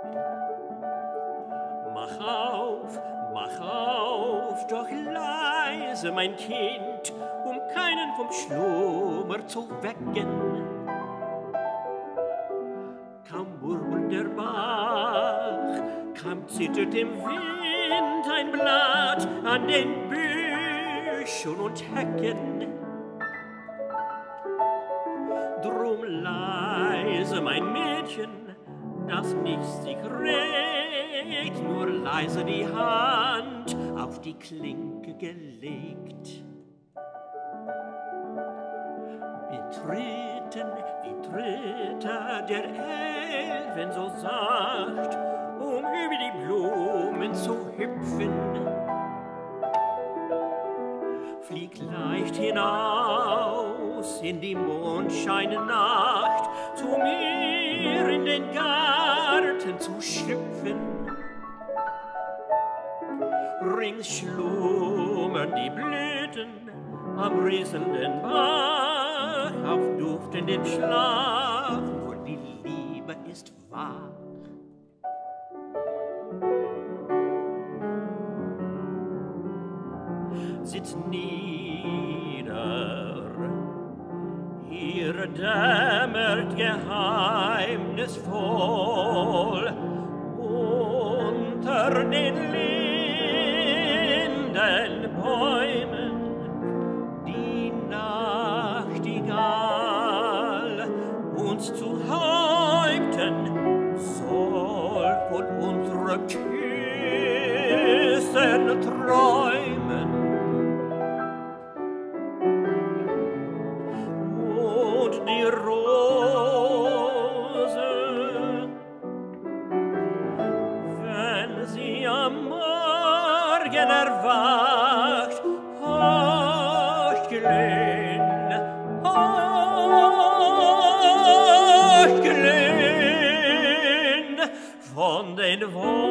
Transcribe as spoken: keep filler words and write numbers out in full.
Mach auf, mach auf, doch leise, mein Kind, um keinen vom Schlummer zu wecken. Kaum murmelt der Bach, kaum zittert im Wind ein Blatt an den Büschen und Hecken. Drum leise, mein Mädchen, das nichts sich regt, nur leise die Hand auf die Klinke gelegt. Betreten, wie tritt er der Elfen so sacht, um über die Blumen zu hüpfen. Flieg leicht hinaus in die Mondscheinnacht, zu mir in den Garten zu schlüpfen. Rings schlummern die Blüten am rieselnden Bach, auf duftenden Schlaf, nur die Liebe ist wahr. Sitz nieder, hier dämmert geheimnisvoll unter den Lindenbäumen die Nachtigall uns zu Häupten soll von unsere Küssen träumen. Die Rose, wenn sie am Morgen erwacht, horcht glühen, horcht glühen von den Wolken.